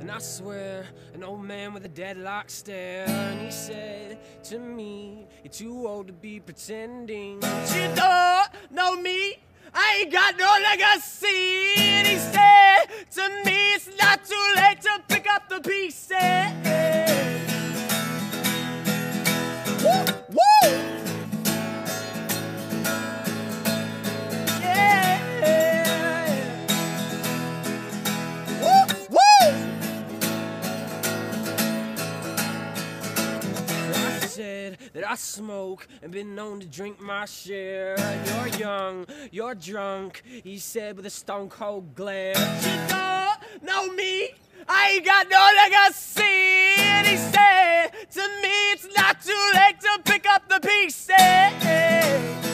And I swear, an old man with a deadlock stare, and he said to me, you're too old to be pretending. You don't know me, I ain't got no legacy. And he said to me, it's not too late to pick up the pieces. Woo! Woo! That I smoke and been known to drink my share. You're young, you're drunk, he said with a stone cold glare. You don't know me, I ain't got no legacy. And he said to me, it's not too late to pick up the pieces.